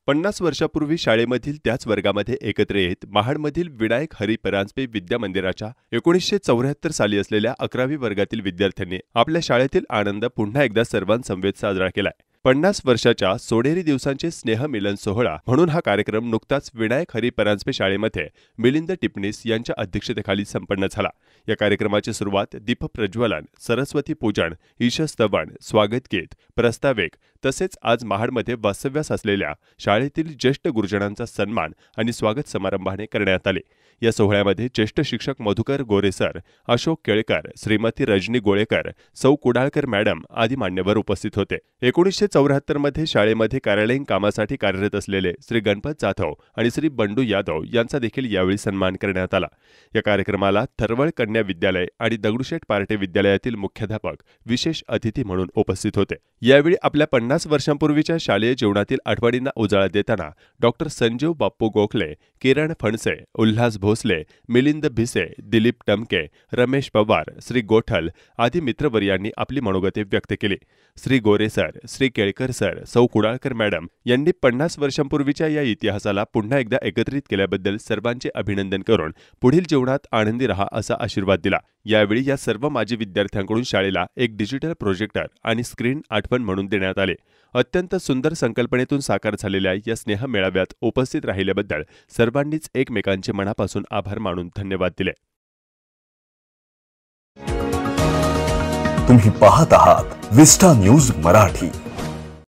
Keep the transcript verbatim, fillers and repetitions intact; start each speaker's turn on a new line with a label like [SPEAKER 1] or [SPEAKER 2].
[SPEAKER 1] पन्नास वर्षापूर्वी शाळेमधील त्याच वर्गामध्ये एकत्र येत महाडमधील विनायक हरी परांजपे विद्या मंदिराच्या एकोणीसशे चौऱ्याहत्तर साली असलेल्या अकरावी वर्गातील विद्यार्थ्यांनी आपल्या शाळेतील आनंद पुन्हा एकदा सर्वांसमवेत साजरा केलाय। पन्नास वर्षाच्या सोनेरी दिवसांचे स्नेहमिलन सोहळा म्हणून हा कार्यक्रम नुकताच विनायक हरी परांजपे शाळेमध्ये मिलिंद टिपणीस यांच्या अध्यक्षतेखाली संपन्न झाला। या कार्यक्रमाची सुरुवात दीपप्रज्वलन, सरस्वती पूजन, ईशस्तवन, स्वागत गीत, प्रस्ताविक तसेच आज महाडमध्ये वास्तव्यास असलेल्या शाळेतील ज्येष्ठ गुरुजनांचा सन्मान आणि स्वागत समारंभाने करण्यात आले। या सोहळ्यामध्ये ज्येष्ठ शिक्षक मधुकर गोरे सर, अशोक केळकर, श्रीमती रजनी गोळेकर, सौ कुडाळकर मॅडम आदी मान्यवर उपस्थित होते। एकोणीसशे चौऱ्याहत्तर मध्ये शाळेमध्ये कार्यालयीन कामासाठी कार्यरत असलेले श्री गणपत जाधव आणि श्री बंडू यादव यांचा देखील यावेळी सन्मान करण्यात आला। या कार्यक्रमाला थरवळ कन्या विद्यालय आणि दगडूशेठ पार्टे विद्यालयातील मुख्याध्यापक विशेष अतिथी म्हणून उपस्थित होते। यावेळी आपल्या पन्नास वर्षांपूर्वीच्या शालेय जीवनातील आठवणींना उजाळा देताना डॉक्टर संजीव बाप्पू गोखले, किरण फणसे, उल्हास भोसले, मिलिंद भिसे, दिलीप टमके, रमेश पवार, श्री गोठल आदी मित्रवर्यांनी आपली मनोगते व्यक्त केली। Shri Gore sir, Shri Kelkar sir, Sau Kudalkar madam यांनी पन्नास वर्षांपूर्वीच्या या इतिहासाला पुन्हा एकदा एकत्रित केल्याबद्दल सर्वांचे अभिनंदन करून पुढील जीवनात आनंदी रहा असा आशीर्वाद दिला। यावेळी या सर्व माजी विद्यार्थ्यांकडून शाळेला एक डिजिटल प्रोजेक्टर आणि स्क्रीन आठवण म्हणून देण्यात आले। अत्यंत सुंदर संकल्पनेतून साकार झालेल्या या स्नेह मेळाव्यात उपस्थित राहिल्याबद्दल सर्वांनीच एकमेकांचे मनापासून आभार मानून धन्यवाद दिले।
[SPEAKER 2] तुम्ही पाहत आहात विस्टा न्यूज मराठी।